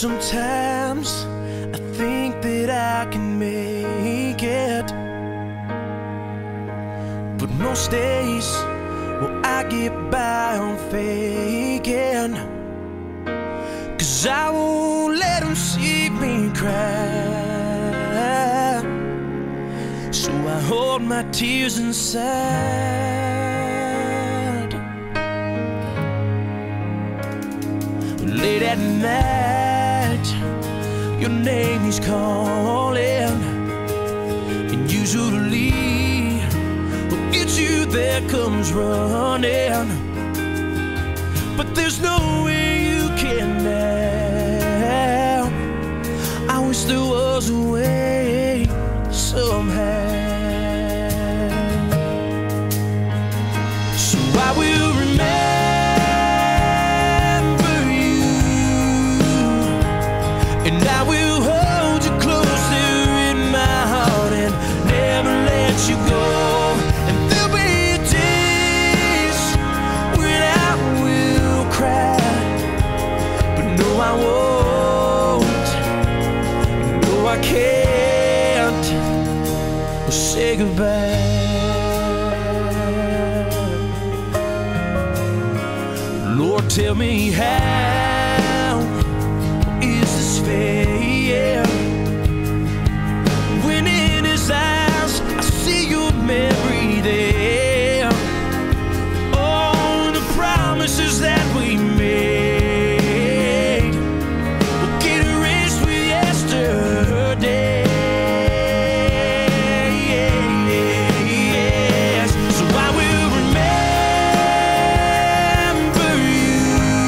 Sometimes I think that I can make it, but most days, well, I get by on faking. 'Cause I won't let them see me cry, so I hold my tears inside. Late at night, your name is calling, and usually when it's you that comes running, but there's no way you can now. I wish there was a way somehow, so I will remember you, and I will hold you closer in my heart and never let you go. And there'll be days when I will cry, but no, I won't. No, I can't say goodbye. Lord, tell me, how is this fair? When in his eyes I see your memory there. Oh, the promises that we made will get erased with yesterday. Yes. So I will remember you,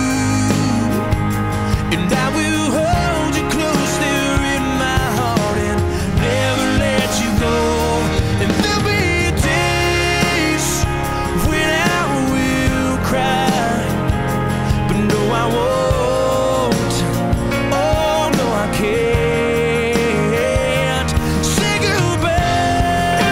and I will hold you close there in my heart and never let you go. And there'll be days when I will cry, but no, I won't. Oh, no, I can't say goodbye.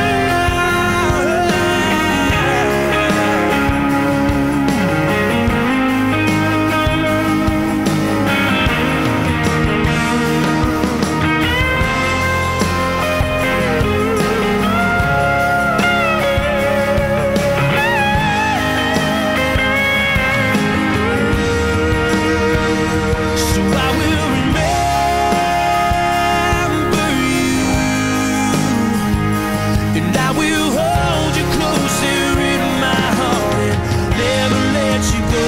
So I will remember you, and I will hold you closer in my heart and never let you go.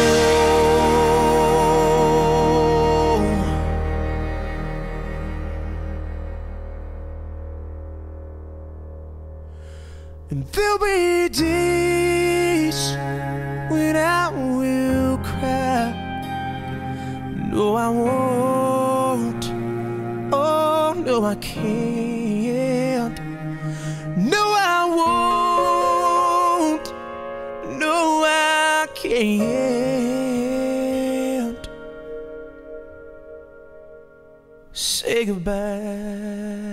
And there'll be days when I will cry. No, I won't. Oh, no, I can't. No, I won't. No, I can't say goodbye.